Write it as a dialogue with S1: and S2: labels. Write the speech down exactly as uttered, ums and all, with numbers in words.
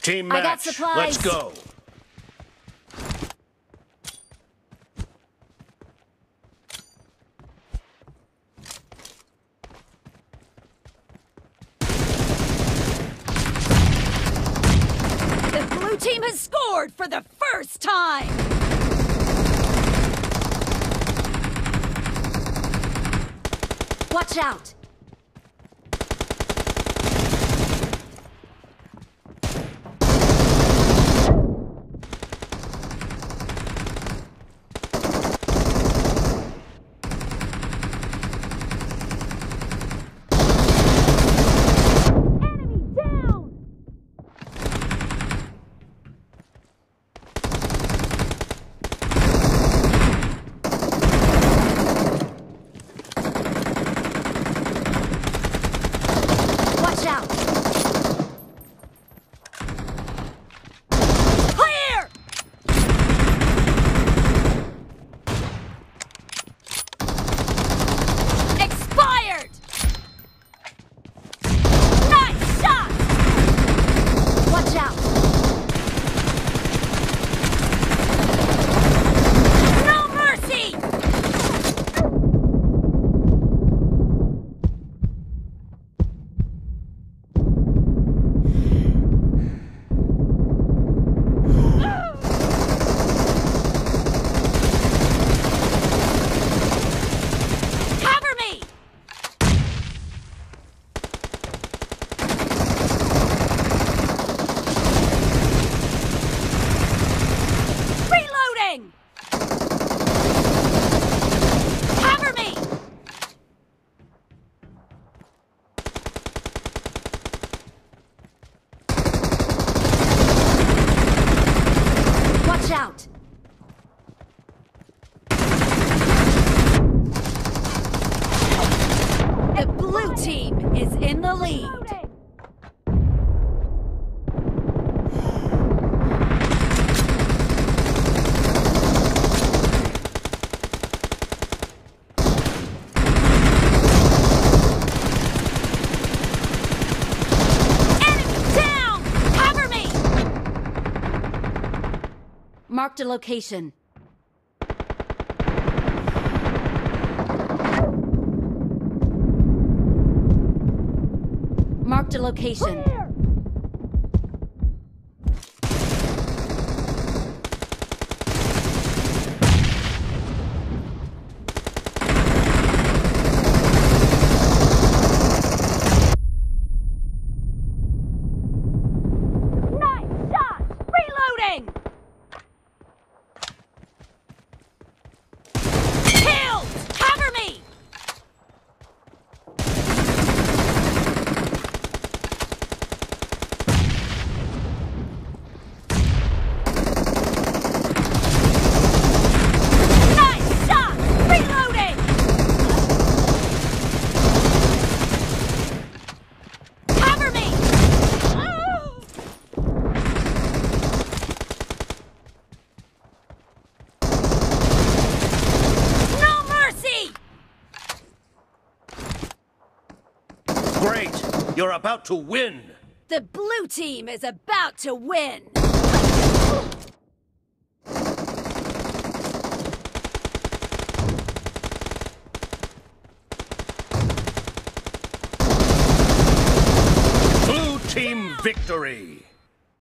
S1: Team
S2: I got
S1: match.
S2: supplies.
S1: Let's go.
S2: The blue team has scored for the first time! Watch out! Out. The blue team is in the lead. Marked a location. Marked a location. Clear!
S1: Great! You're about to win!
S2: The blue team is about to win!
S1: Blue team victory!